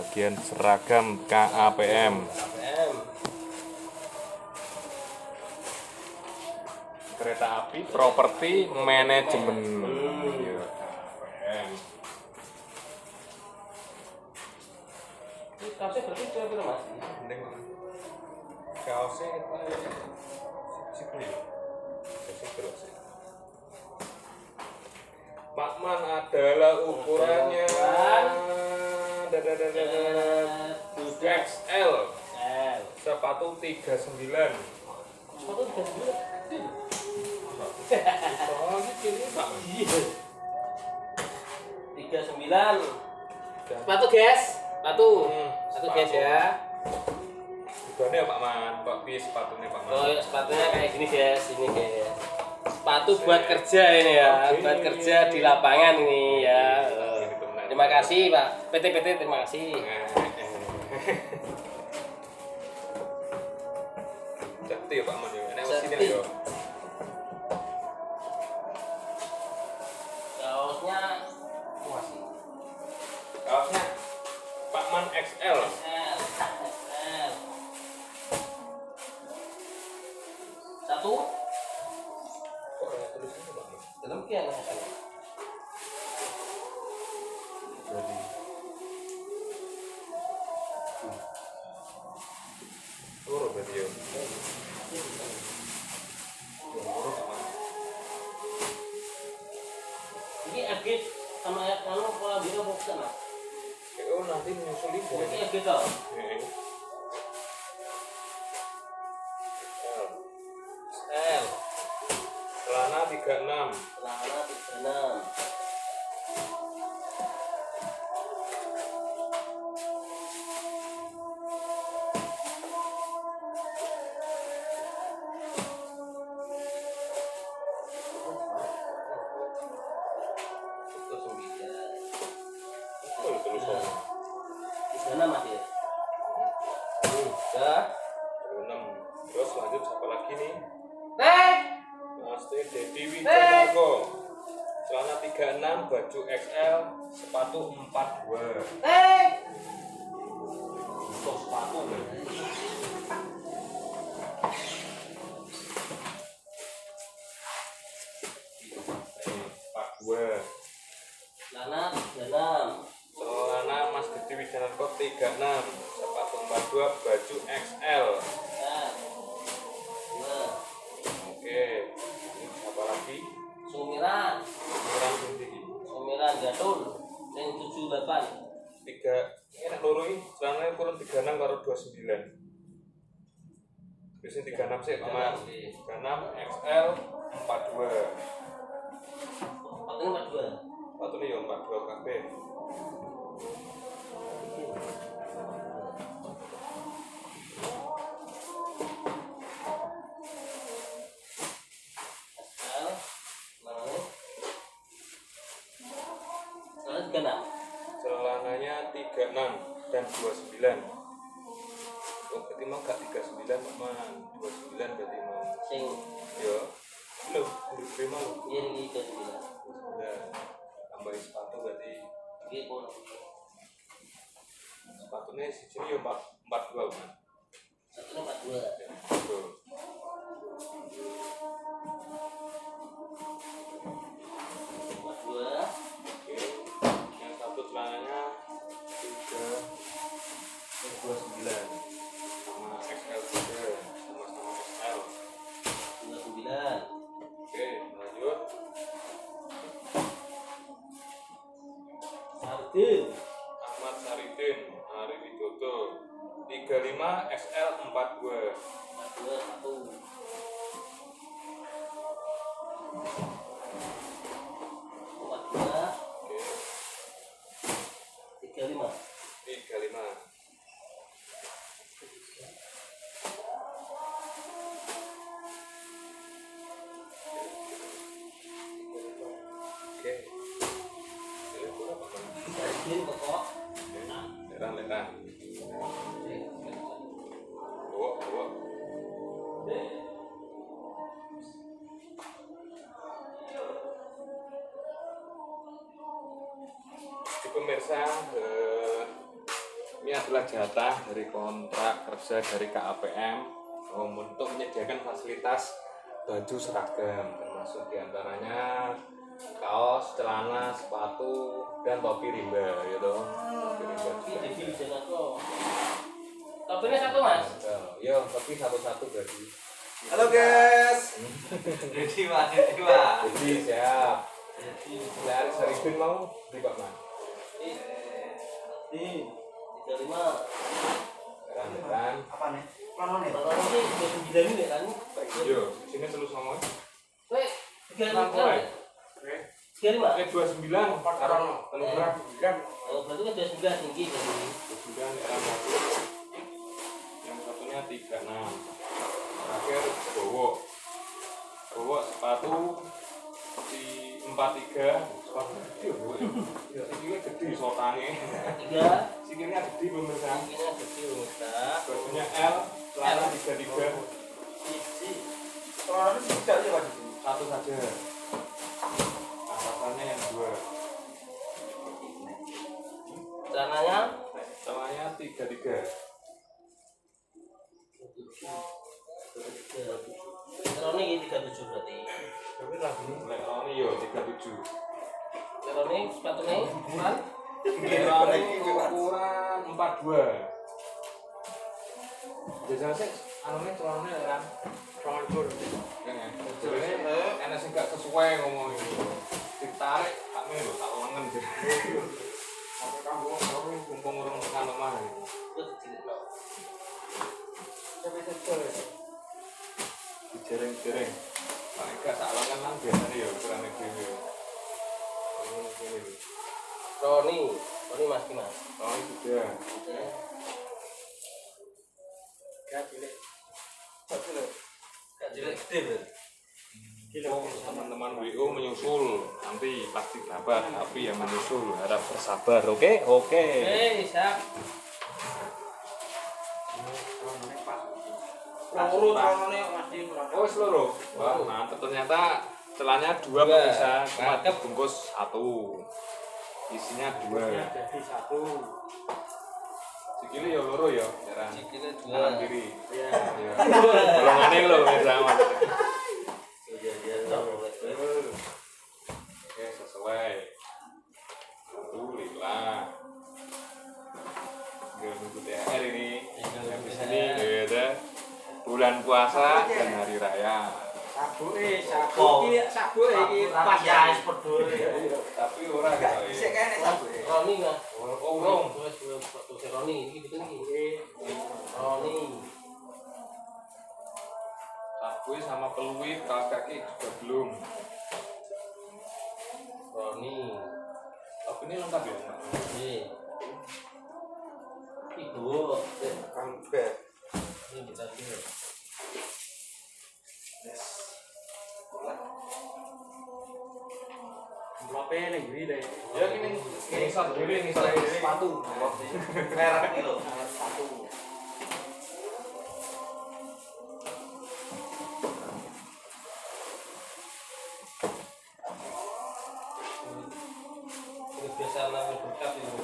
bagian seragam KAPM. Kereta api properti manajemen. Ya, KAPM. Kaosnya berarti berapa Mas? Mending kaosnya Pakman adalah ukurannya XL, sepatu 39. Sepatu 39. Soalnya ini Pak. 39. Sepatu guys, sepatu guys ya. Ini ya Pak Man, Pak Pi sepatunya Pak Man. Oh ya, sepatunya kayak gini guys, ini guys. Sepatu buat kerja ini ya, buat kerja di lapangan ini ya. Terima kasih Pak, PT terima kasih. Jati ya Pak Man ya, ini sini ya. Kaosnya masih. Kaosnya Pakman XL. Satu. Kok ada tulisannya Pak Man? Demikian katanya. Jadi turun berarti ya. Ini agit sama kalau pola biru boxer Mas. Oh nanti menyusuli Ini agit toh. L celana 36. Celana 36. Oh itu lupa. Di sana Mas ya. Udah. 36. Terus lanjut siapa lagi nih? Mas Dedi Wijanarko. Celana 36, baju XL, sepatu 42. Untuk sepatu kan? Celana 36. Celana Mas Dedi Wijanarko 36, sepatu 42, baju XL. Oke, ini apa lagi? Sumiran Tinggi. Gatul yang 78. 3 ini loro iki celananya kurang 36 karo 29. Biasanya 36 sih Mas. 36 XL 42. Sepatunya 42. Sepatu nih ya 42 kabeh. Celananya 36 dan 29. Oh, berarti mau gak 39 Pak Man. 29 berarti mau. Sing Ya. Lho, diterima lho. iya ini 39. Udah tambahin sepatu berarti Iki pun sepatunya di sini ya 42 Pak. satunya 42. Ya, betul. Oke, yang satu celananya 29 sama XL juga, sama-sama XL. 29. Oke, lanjut. Sarden Ahmad Saridin, Ari Widodo, 35 XL 42. 42 satu. Oke, 35. 35. Oke. Ini berapa Bang? Sarden pokok. Leran. Bawa. Di pemirsa, Ini adalah jatah dari kontrak kerja dari KAPM untuk menyediakan fasilitas baju seragam, termasuk diantaranya kaos, celana, sepatu, dan topi rimba gitu. Topi rimba juga. Topinya satu mas? Yo, topi satu-satu berarti. Halo guys. Jadi siap. Dari Sarifin mau di Pak Man. Ini 35. Kan. Apa nih? Mana nih? Kalau ini 29 ini kan? Yo, sini terus ngomong. Weh, 35. Oke. 35. 29 Karono. Tenggara. Oh, berarti kan 29 tinggi jadi. 29 era satu. Yang satunya 36. Terakhir bawa sepatu di 43. Sepatu gede bu. Sikilnya gede sotannya. 3. Sikilnya gede pemirsa. Tingginya kecil pemirsa. Bajunya L, celana 33. Kalau ini tidak aja Pak. Satu saja. Atasannya yang 2. Celananya? Celananya 33. Roni 37 berarti. Tapi lagi Lek Roni yo 37. Roni sepatunya ukuran? Roni ukuran 42. Jajan sih anune celanane kan. jangan tur. Jadi enak sih gak sesuai ngomong ini. Ditarik tak melu tak lengan jadi. Sampai kamu kumpul urung tekan omah. Sampai sektor. Dijereng-jereng. Paling gak tak lengan lan biasane ya ukurane dhewe. Ngono ngene. Roni Mas Mas. Oh sudah. Ya cilik. Cilik. Gak jelek gede. Teman-teman WO menyusul nanti pasti dapat tapi yang menyusul harap bersabar oke oke Siap. Loro tangannya masih oh seluruh wah mantap ternyata celananya 2 bisa cuma bungkus 1 isinya 2 jadi 1. sikile ya loro ya jarang Sikile 2. kanan kiri Iya. golongannya lho sama oke sesuai alhamdulillah tinggal nunggu THR ini habis ini ada bulan puasa dan hari raya Sabu iki pas ya peduli. tapi ora gitu Sik kene sabu. Roni Mas. urung Wes Roni iki betul iki. Roni. sabui sama peluit kaos kaki juga belum Roni. tapi ini lengkap ya Iya. Ibu. Kan be. Ini kita lihat. Amplop ning ngene deh. ya ini satu dulu ini sepatu Merek iki lho, sepatu. Ini biasa namanya berkat itu.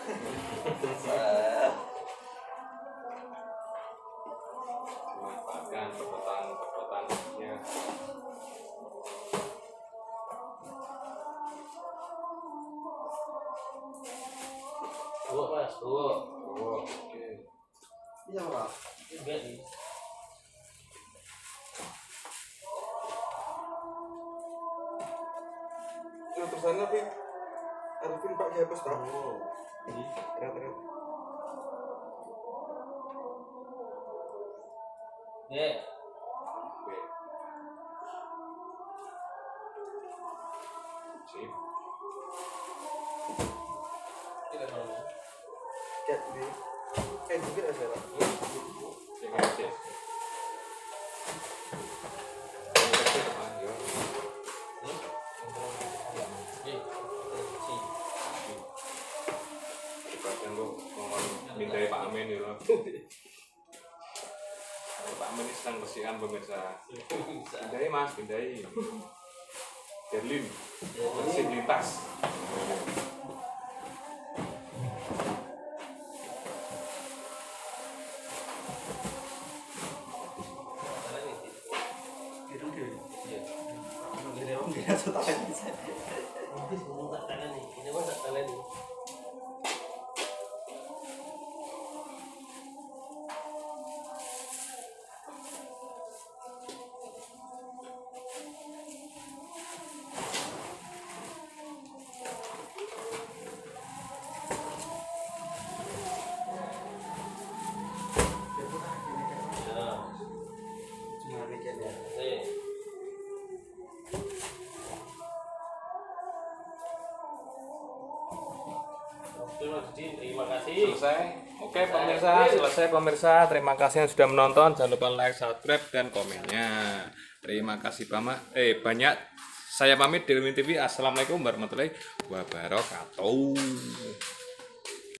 manfaatkan perkotaan-perkotaannya Bawa Mas, bawa. oh oke Iya, Pak. Ini nih. Itu tulisannya apa? Arifin Pak Jabes toh. Ini. Keren-keren. Ya. oke sip Ini Roni. Cek di. Juga aja lah. sing aja Kadang kok ngomong mintai Pak Amin ya Pak Amin sedang bersihkan pemirsa pindai mas, pindai Berlin bersih lintas tak tangan nih, ini mah tak tangan nih. Terima kasih. Selesai. Oke pemirsa, selesai pemirsa. Terima kasih yang sudah menonton. Jangan lupa like, subscribe, dan komennya. Terima kasih banyak. Saya pamit dari Min TV. Assalamualaikum warahmatullahi wabarakatuh.